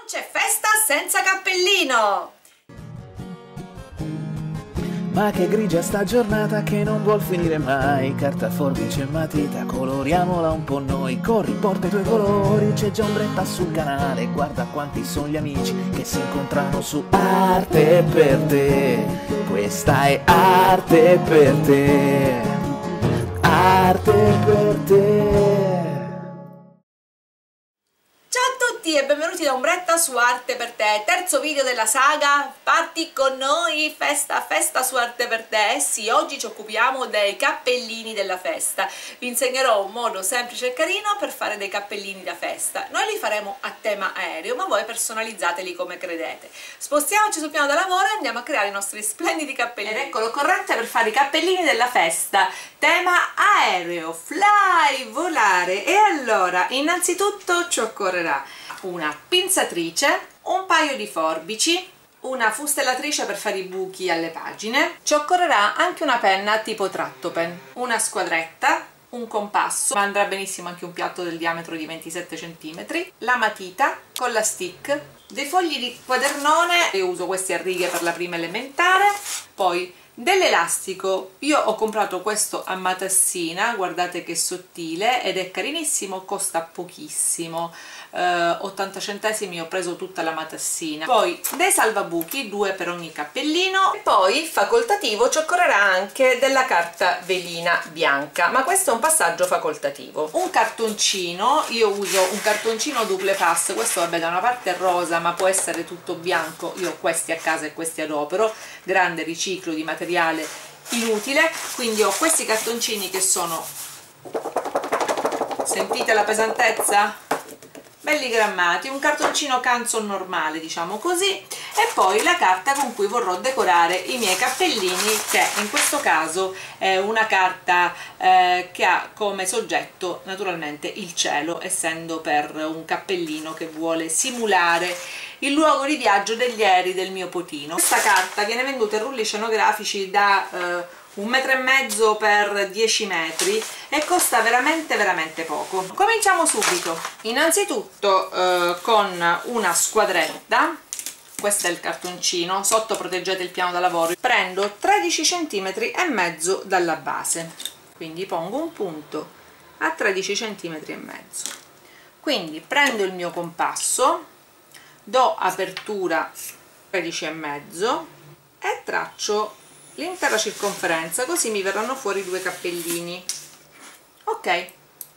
c'è festa senza cappellino! Ma che grigia sta giornata che non vuol finire mai. Carta, forbice e matita, coloriamola un po' noi. Corri, porta i tuoi colori, c'è già ombretta sul canale. Guarda quanti sono gli amici che si incontrano su Arte per te. Questa è arte per te. Arte per te. Ciao a tutti e benvenuti da Ombretta su Arte per te, terzo video della saga Parti con noi, festa su Arte per te. E sì, oggi ci occupiamo dei cappellini della festa. Vi insegnerò un modo semplice e carino per fare dei cappellini da festa. Noi li faremo a tema aereo, ma voi personalizzateli come credete. Spostiamoci sul piano da lavoro e andiamo a creare i nostri splendidi cappellini. Ed ecco l'occorrente per fare i cappellini della festa, tema aereo, fly, volare. E allora, innanzitutto ci occorrerà una pinzatrice, un paio di forbici, una fustellatrice per fare i buchi alle pagine, ci occorrerà anche una penna tipo tratto pen, una squadretta, un compasso, ma andrà benissimo anche un piatto del diametro di 27 cm, la matita con la stick, dei fogli di quadernone, io uso questi a righe per la prima elementare, poi dell'elastico. Io ho comprato questo a matassina, guardate che sottile ed è carinissimo, costa pochissimo, 80 centesimi ho preso tutta la matassina. Poi dei salvabuchi, 2 per ogni cappellino, e poi facoltativo ci occorrerà anche della carta velina bianca, ma questo è un passaggio facoltativo. Un cartoncino, io uso un cartoncino double pass, questo vabbè da una parte è rosa ma può essere tutto bianco, io ho questi a casa e questi adopero, grande riciclo di materiale inutile, quindi ho questi cartoncini che sono, sentite la pesantezza? Belli grammati, un cartoncino canson normale, diciamo così, e poi la carta con cui vorrò decorare i miei cappellini, che in questo caso è una carta che ha come soggetto naturalmente il cielo, essendo per un cappellino che vuole simulare il luogo di viaggio degli aerei del mio potino. Questa carta viene venduta in rulli scenografici da 1,5 m per 10 metri e costa veramente poco. Cominciamo subito. Innanzitutto con una squadretta, questo è il cartoncino, sotto proteggete il piano da lavoro, prendo 13 cm e mezzo dalla base, quindi pongo un punto a 13 cm e mezzo. Quindi prendo il mio compasso, do apertura 13 e mezzo e traccio l'intera circonferenza, così mi verranno fuori 2 cappellini, ok, e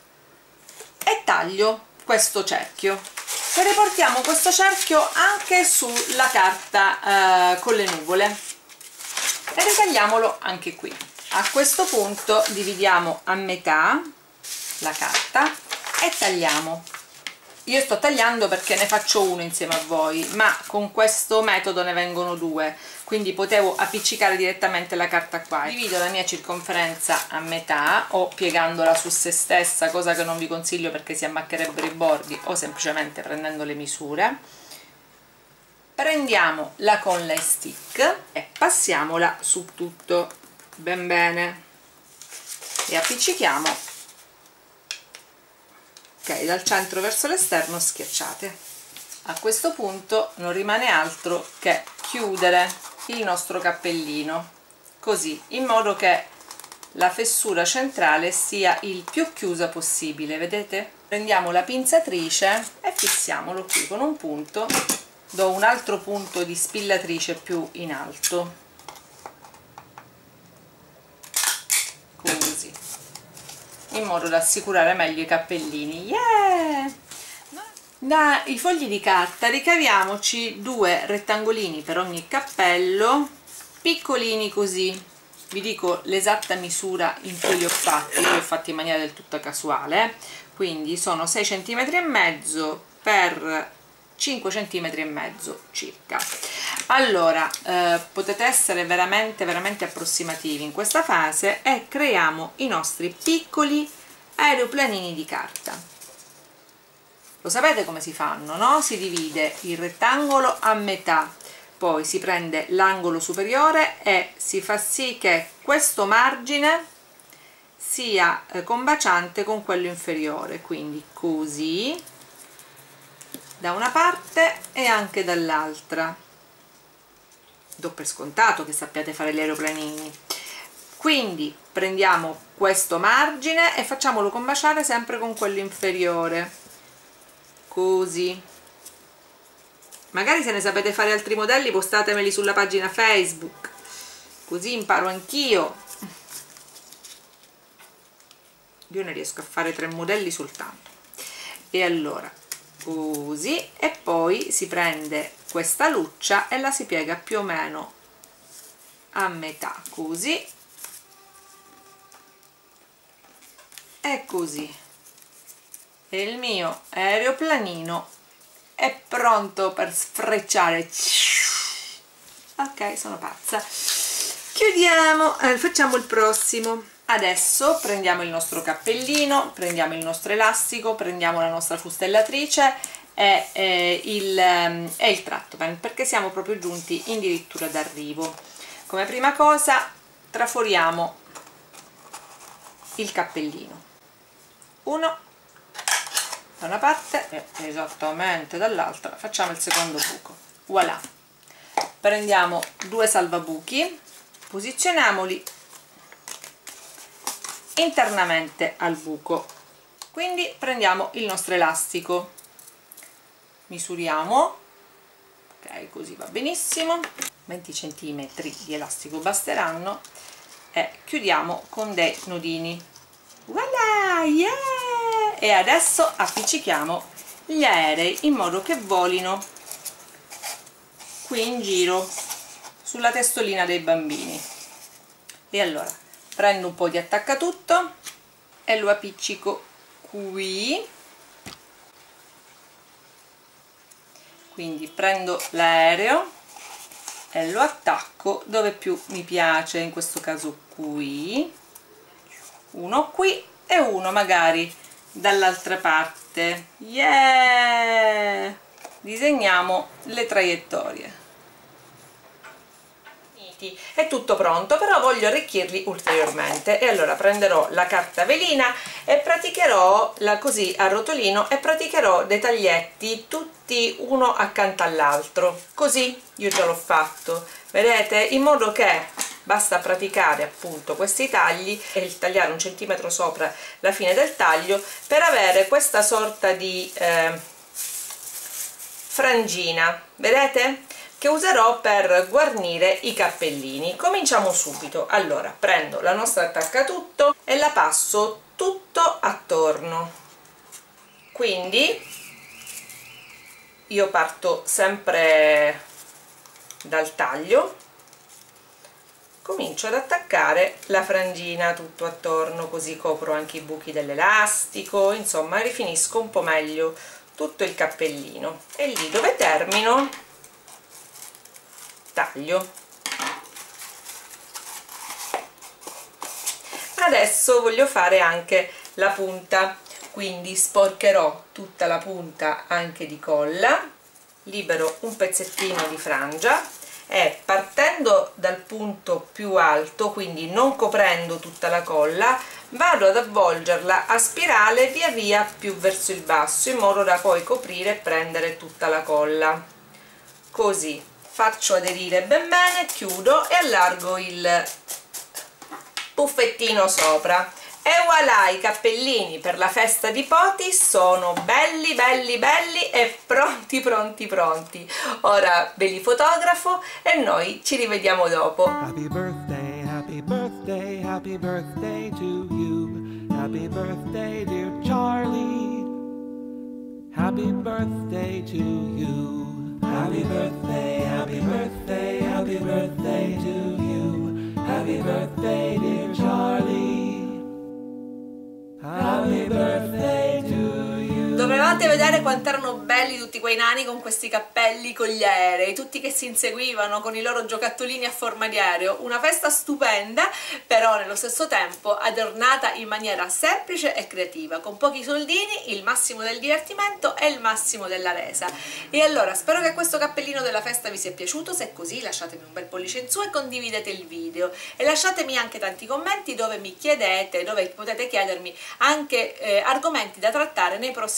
taglio questo cerchio e riportiamo questo cerchio anche sulla carta con le nuvole e ritagliamolo anche qui. A questo punto dividiamo a metà la carta e tagliamo. Io sto tagliando perché ne faccio uno insieme a voi, ma con questo metodo ne vengono 2, quindi potevo appiccicare direttamente la carta qua. Divido la mia circonferenza a metà o piegandola su se stessa, cosa che non vi consiglio perché si ammaccherebbero i bordi, o semplicemente prendendo le misure. Prendiamo la conle stick e passiamola su tutto ben bene e appiccichiamo. Ok, dal centro verso l'esterno schiacciate. A questo punto non rimane altro che chiudere il nostro cappellino così, in modo che la fessura centrale sia il più chiusa possibile, vedete? Prendiamo la pinzatrice e fissiamolo qui con un punto, do un altro punto di spillatrice più in alto, così, in modo da assicurare meglio i cappellini. Yeah! Dai fogli di carta ricaviamoci 2 rettangolini per ogni cappello, piccolini così, vi dico l'esatta misura in cui li ho fatti, li ho fatti in maniera del tutto casuale, quindi sono 6 cm e mezzo per 5 cm e mezzo circa. Allora potete essere veramente approssimativi in questa fase e creiamo i nostri piccoli aeroplanini di carta. Lo sapete come si fanno, no? Si divide il rettangolo a metà, poi si prende l'angolo superiore e si fa sì che questo margine sia combaciante con quello inferiore, quindi così da una parte e anche dall'altra. Do per scontato che sappiate fare gli aeroplanini. Quindi prendiamo questo margine e facciamolo combaciare sempre con quello inferiore, così. Magari se ne sapete fare altri modelli postatemeli sulla pagina Facebook, così imparo anch'io. Io ne riesco a fare 3 modelli soltanto. E allora così, e poi si prende questa luccia e la si piega più o meno a metà, così e così, e il mio aeroplanino è pronto per sfrecciare. Ok, sono pazza. Chiudiamo, facciamo il prossimo. Adesso prendiamo il nostro cappellino, prendiamo il nostro elastico, prendiamo la nostra fustellatrice e il trattopen, perché siamo proprio giunti addirittura d'arrivo. Come prima cosa traforiamo il cappellino, uno da una parte e esattamente dall'altra facciamo il secondo buco. Voilà, prendiamo 2 salvabuchi, posizioniamoli internamente al buco, quindi prendiamo il nostro elastico, misuriamo, ok, così va benissimo, 20 cm di elastico basteranno, e chiudiamo con dei nodini. Voilà, yeah! E adesso appiccichiamo gli aerei in modo che volino qui in giro sulla testolina dei bambini. E allora prendo un po' di attaccatutto e lo appiccico qui, quindi prendo l'aereo e lo attacco dove più mi piace, in questo caso qui, uno qui e uno magari dall'altra parte. Yeah! Disegniamo le traiettorie. È tutto pronto, però voglio arricchirli ulteriormente, e allora prenderò la carta velina e praticherò così a rotolino, e praticherò dei taglietti tutti uno accanto all'altro, così io già l'ho fatto, vedete, in modo che basta praticare appunto questi tagli e il tagliare 1 centimetro sopra la fine del taglio per avere questa sorta di frangina, vedete, che userò per guarnire i cappellini. Cominciamo subito. Allora prendo la nostra attaccatutto e la passo tutto attorno, quindi io parto sempre dal taglio, comincio ad attaccare la frangina tutto attorno, così copro anche i buchi dell'elastico, insomma rifinisco un po' meglio tutto il cappellino, e lì dove termino taglio. Adesso voglio fare anche la punta, quindi sporcherò tutta la punta anche di colla, libero un pezzettino di frangia e partendo dal punto più alto, quindi non coprendo tutta la colla, vado ad avvolgerla a spirale via via più verso il basso, in modo da poi coprire e prendere tutta la colla, così. Faccio aderire ben bene, chiudo e allargo il puffettino sopra, e voilà, i cappellini per la festa di Poti sono belli belli belli e pronti pronti pronti. Ora ve li fotografo e noi ci rivediamo dopo. Happy birthday, happy birthday, happy birthday to you. Happy birthday dear Charlie, happy birthday to you. Happy birthday, happy birthday, happy birthday to you. Happy birthday dear Charlie, happy birthday to you. Dovevate vedere quanto erano belli tutti quei nani con questi cappelli con gli aerei, tutti che si inseguivano con i loro giocattolini a forma di aereo. Una festa stupenda, però nello stesso tempo adornata in maniera semplice e creativa, con pochi soldini, il massimo del divertimento e il massimo della resa. E allora spero che questo cappellino della festa vi sia piaciuto. Se è così lasciatemi un bel pollice in su e condividete il video, e lasciatemi anche tanti commenti dove mi chiedete, dove potete chiedermi anche argomenti da trattare nei prossimi video di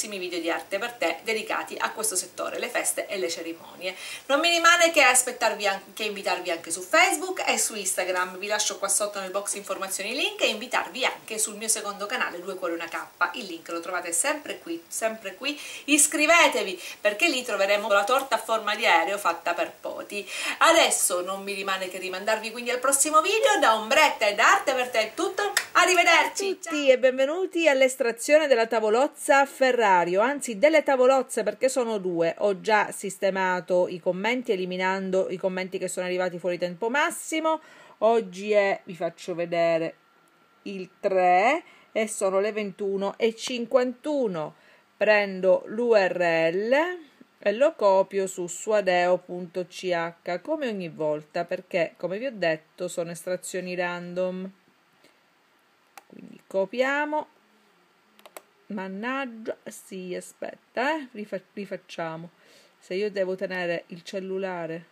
Arte per Te dedicati a questo settore, le feste e le cerimonie. Non mi rimane che invitarvi anche su Facebook e su Instagram. Vi lascio qua sotto nel box informazioni i link e invitarvi anche sul mio secondo canale Due Cuori Una Cappa. Il link lo trovate sempre qui. Iscrivetevi, perché lì troveremo la torta a forma di aereo fatta per Poti. Adesso non mi rimane che rimandarvi quindi al prossimo video. Da Ombretta ed Arte per Te è tutto, arrivederci! Ciao a tutti e benvenuti all'estrazione della tavolozza a Ferrario, anzi delle tavolozze, perché sono due. Ho già sistemato i commenti eliminando i commenti che sono arrivati fuori tempo massimo. Oggi vi faccio vedere il 3 e sono le 21:51. Prendo l'URL e lo copio su suadeo.ch come ogni volta, perché come vi ho detto sono estrazioni random. Quindi copiamo, mannaggia, sì, aspetta, rifacciamo. Se io devo tenere il cellulare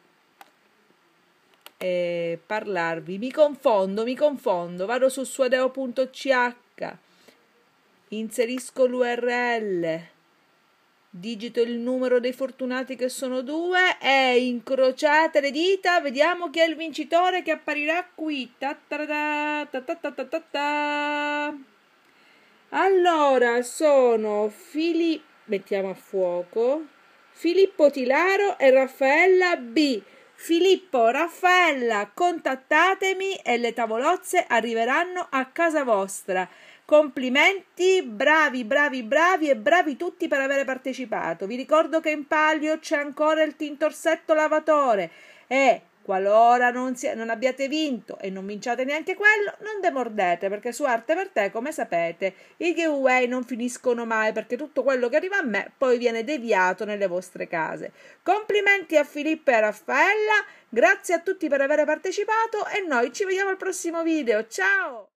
e parlarvi, mi confondo, vado su suadeo.ch, inserisco l'URL, digito il numero dei fortunati che sono 2 e incrociate le dita, vediamo chi è il vincitore che apparirà qui. Allora sono mettiamo a fuoco, Filippo Tilaro e Raffaella B. Filippo, Raffaella, contattatemi e le tavolozze arriveranno a casa vostra. Complimenti, bravi e bravi tutti per aver partecipato. Vi ricordo che in palio c'è ancora il tintorsetto lavatore e qualora non abbiate vinto e non vinciate neanche quello, non demordete, perché su Arte per Te, come sapete, i giveaway non finiscono mai, perché tutto quello che arriva a me poi viene deviato nelle vostre case. Complimenti a Filippo e a Raffaella, grazie a tutti per aver partecipato e noi ci vediamo al prossimo video. Ciao!